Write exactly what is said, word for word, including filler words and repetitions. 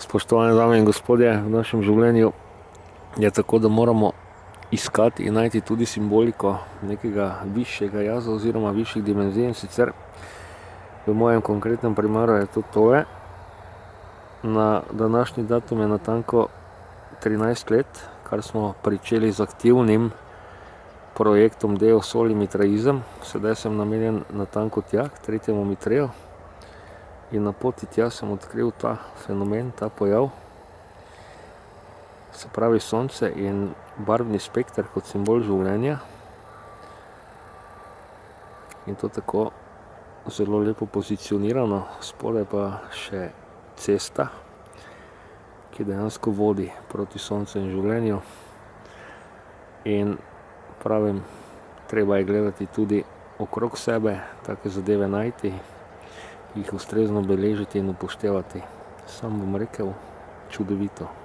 Spoštovane dame in gospodje, v našem življenju je tako, da moramo iskati in najti tudi simboliko nekega višjega jaza oziroma višjih dimenzij. In sicer v mojem konkretnem primeru je to tole. Na današnji datum je natanko trinajst let, kar smo pričeli z aktivnim projektom Deo Soli Mitraizem. Sedaj sem namenjen natanko tja, k tretjemu mitreju. In na poti tja sem odkril ta fenomen, ta pojav. Se pravi sonce in barvni spekter kot simbol življenja. In to tako zelo lepo pozicionirano, spodaj pa še cesta, ki dejansko vodi proti soncu in življenju. In pravim, treba je gledati tudi okrog sebe, take zadeve najti, jih ustrezno beležiti in upoštevati. Sam bom rekel, čudovito.